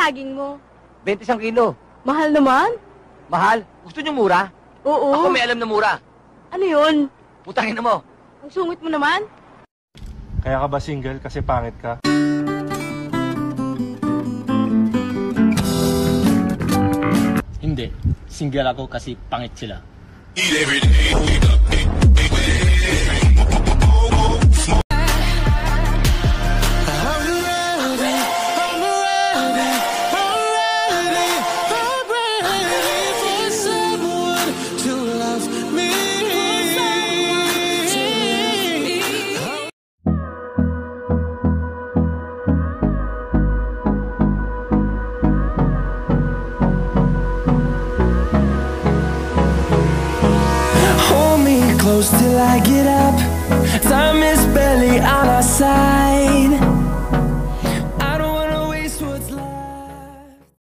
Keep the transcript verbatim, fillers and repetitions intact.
saging mo? twenty isang kilo. Mahal naman. Mahal? Gusto niyo mura? Oo. Ako may alam na mura. Ano yun? Putangin na mo. Ang sungit mo naman. Kaya ka ba single kasi pangit ka? Hindi. Single ako kasi pangit sila. Close till I get up. Time is barely on our side.